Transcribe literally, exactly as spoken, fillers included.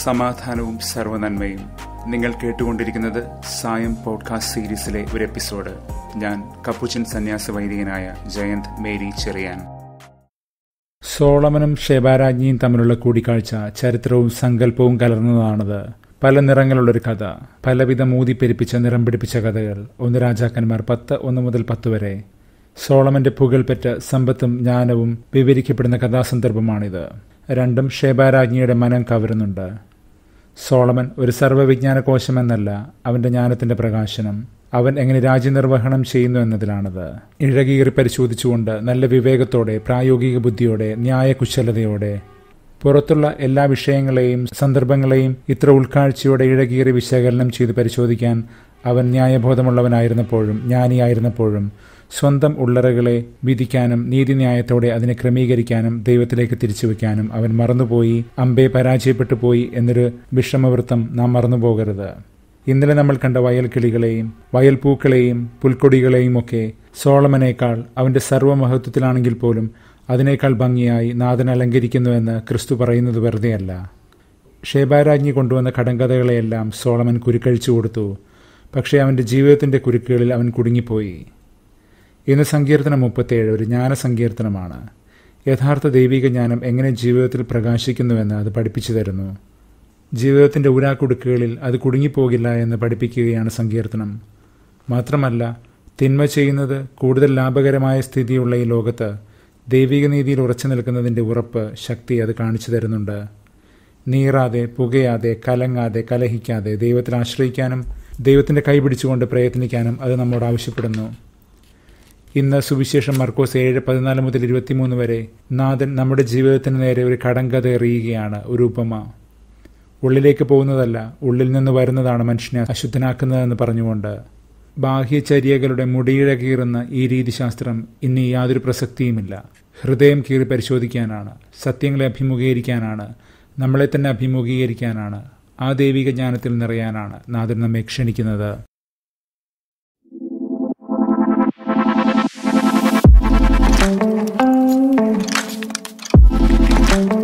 സമാധാനവും സർവ്വനന്മയും. നിങ്ങൾ കേട്ടുകൊണ്ടിരിക്കുന്നത് സായം പോഡ്കാസ്റ്റ് സീരീസിലെ ഒരു എപ്പിസോഡ്. ഞാൻ കപ്പുച്ചൻ സന്യാസ വൈദികനായ ജയന്ത് മേരി ചെറിയാൻ. സോളമനും ഷെബാരാജ്ഞിയും തമ്മിലുള്ള കൂടിക്കാഴ്ച ചരിത്രവും സങ്കല്പവും കലർന്നതാണത്. പല നിറങ്ങളുള്ളൊരു കഥ, പലവിധ മൂതിപ്പെരിപ്പിച്ച നിറം പിടിപ്പിച്ച കഥകൾ. ഒന്ന് രാജാക്കന്മാർ പത്ത് ഒന്ന് മുതൽ പത്ത് വരെ. സോളമന്റെ പുകൾപെറ്റ സമ്പത്തും ജ്ഞാനവും വിവരിക്കപ്പെടുന്ന കഥാസന്ദർഭമാണിത്. രണ്ടും ഷെബാരാജ്ഞിയുടെ മനം കവരുന്നുണ്ട്. സോളമൻ ഒരു സർവ്വവിജ്ഞാന കോശമെന്നല്ല, അവന്റെ ജ്ഞാനത്തിന്റെ പ്രകാശനം. അവൻ എങ്ങനെ രാജ്യനിർവഹണം ചെയ്യുന്നു എന്നതിലാണത്. ഇഴകീറി പരിശോധിച്ചുകൊണ്ട് നല്ല വിവേകത്തോടെ, പ്രായോഗിക ബുദ്ധിയോടെ, ന്യായകുശലതയോടെ പുറത്തുള്ള എല്ലാ വിഷയങ്ങളെയും സന്ദർഭങ്ങളെയും ഇത്ര ഉൾക്കാഴ്ചയോടെ ഇഴകീറി വിശകലനം ചെയ്ത് പരിശോധിക്കാൻ അവൻ ന്യായബോധമുള്ളവനായിരുന്നപ്പോഴും ജ്ഞാനിയായിരുന്നപ്പോഴും സ്വന്തം ഉള്ളറകളെ വിധിക്കാനും നീതിന്യായത്തോടെ അതിനെ ക്രമീകരിക്കാനും ദൈവത്തിലേക്ക് തിരിച്ചുവെക്കാനും അവൻ മറന്നുപോയി. അമ്പെ പരാജയപ്പെട്ടു പോയി എന്നൊരു വിഷമവൃത്തം നാം മറന്നുപോകരുത്. ഇന്നലെ നമ്മൾ കണ്ട വയൽക്കിളികളെയും വയൽപ്പൂക്കളെയും പുൽക്കൊടികളെയും ഒക്കെ സോളമനേക്കാൾ അവന്റെ സർവ്വമഹത്വത്തിലാണെങ്കിൽ പോലും അതിനേക്കാൾ ഭംഗിയായി നാഥൻ അലങ്കരിക്കുന്നുവെന്ന് ക്രിസ്തു പറയുന്നത് വെറുതെയല്ല. ഷെബാരാജ്ഞി കൊണ്ടുവന്ന കടങ്കഥകളെയെല്ലാം സോളമൻ കുരുക്കഴിച്ചു കൊടുത്തു. പക്ഷേ അവന്റെ ജീവിതത്തിന്റെ കുരുക്കുകളിൽ അവൻ കുടുങ്ങിപ്പോയി. ഇന്ന് സങ്കീർത്തനം മുപ്പത്തേഴ് ഒരു ജ്ഞാന സങ്കീർത്തനമാണ്. യഥാർത്ഥ ദൈവിക ജ്ഞാനം എങ്ങനെ ജീവിതത്തിൽ പ്രകാശിക്കുന്നുവെന്ന് അത് പഠിപ്പിച്ചു തരുന്നു. ജീവിതത്തിന്റെ ഊരാക്കുടുക്കുകളിൽ അത് കുടുങ്ങിപ്പോകില്ല എന്ന് പഠിപ്പിക്കുകയാണ് സങ്കീർത്തനം. മാത്രമല്ല, തിന്മ ചെയ്യുന്നത് കൂടുതൽ ലാഭകരമായ സ്ഥിതിയുള്ള ഈ ലോകത്ത് ദൈവിക നീതിയിൽ ഉറച്ചു നിൽക്കുന്നതിൻ്റെ ഉറപ്പ്, ശക്തി അത് കാണിച്ചു തരുന്നുണ്ട്. നീറാതെ, പുകയാതെ, കലങ്ങാതെ, കലഹിക്കാതെ ദൈവത്തിൽ ആശ്രയിക്കാനും ദൈവത്തിന്റെ കൈ പിടിച്ചുകൊണ്ട് പ്രയത്നിക്കാനും അത് നമ്മോട് ആവശ്യപ്പെടുന്നു. ഇന്ന് സുവിശേഷം മർക്കോസ് ഏഴ് പതിനാല് മുതൽ ഇരുപത്തിമൂന്ന് വരെ നാഥൻ നമ്മുടെ ജീവിതത്തിന് നേരെ ഒരു കടങ്കഥ എറിയുകയാണ്, ഒരു ഉപമ. ഉള്ളിലേക്ക് പോകുന്നതല്ല, ഉള്ളിൽ നിന്ന് വരുന്നതാണ് മനുഷ്യനെ അശുദ്ധനാക്കുന്നതെന്ന് പറഞ്ഞുകൊണ്ട്. ബാഹ്യചര്യകളുടെ മുടിയിഴ കീറുന്ന ഈ രീതിശാസ്ത്രം ഇനി യാതൊരു പ്രസക്തിയുമില്ല. ഹൃദയം കീറി പരിശോധിക്കാനാണ്, സത്യങ്ങളെ അഭിമുഖീകരിക്കാനാണ്, നമ്മളെ തന്നെ അഭിമുഖീകരിക്കാനാണ്. ആ ദൈവിക ജ്ഞാനത്തിൽ നിറയാനാണ് നാഥൻ നമ്മെ ക്ഷണിക്കുന്നത്. Thank you.